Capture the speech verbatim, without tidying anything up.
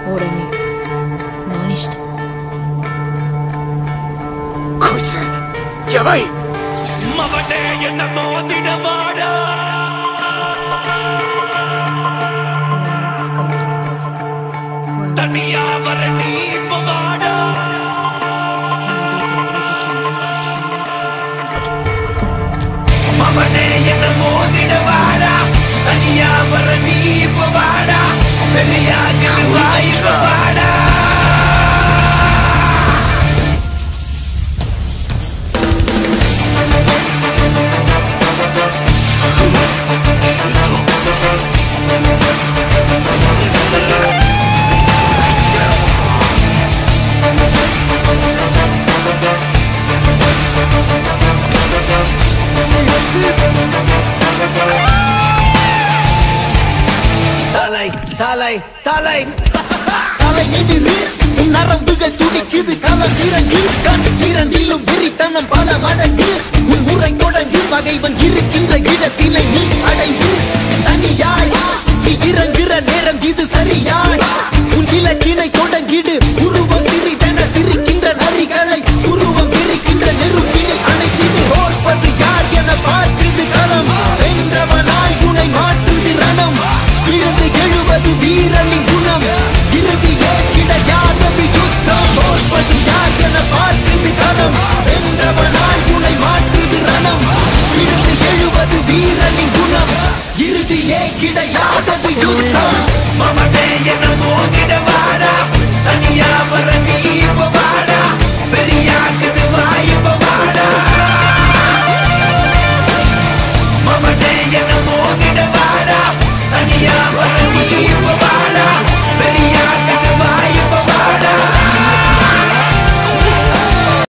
俺に何した？ こいつやばい。தலை தலை தலை தலை எதிரு உன் நரம்புகள் துடிக்குது. களம் இறங்கு கண் இரண்டிலும் விரித்தனம் பல மடங்கு. உன் முறை தொடங்கு பகைவன் இருக்கின்ற இடத்தினை நீ அடைந்து தனியாய் நீ இறங்குற நேரம் இது சரியாய். உன் விலக்கினை தொடங்கிடு உருவம் சிறிதென சிரிக்கின்ற நரிகளை உருவம் விரிக்கின்ற நெருப்பினை அணைக்கிடு. தோற்பது யார் என பார்க்குது களம். வென்றவனாய் உனை மாற்றுது ரணம். விழுந்து எழுவது வீரனின் குணம். இறுதியே கிடையாதது யுத்தம். தோற்பது யார் என பார்க்குது களம். வென்றவனாய் உனை மாற்றுது ரணம். விழுந்து எழுவது வீரனின் குணம். இறுதியே கிடையாதது யுத்தம். மமனே என மோதிட வாடா. தனியா வர நீ இப்ப வாடா. பெரியாக்குது வாய்ப்ப வாடா. மமனே என மோதிட வாடா. தனியா வர நீ இப்ப வாடா.